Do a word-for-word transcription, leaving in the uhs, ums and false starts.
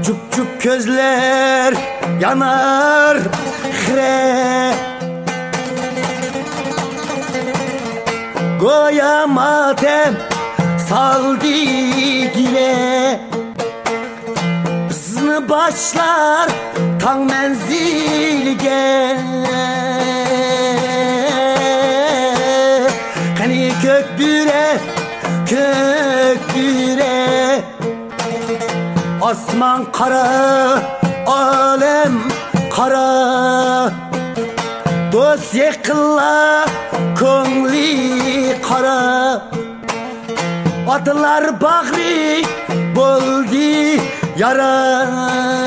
Cup cup gözler yanar hre, goya matem saldı gile. Hızını başlar tan menzilge, hani kökbüre kökbüre. Asman kara, alem kara, dost yakınla köngli kara. Atlar bağrı boldi yara.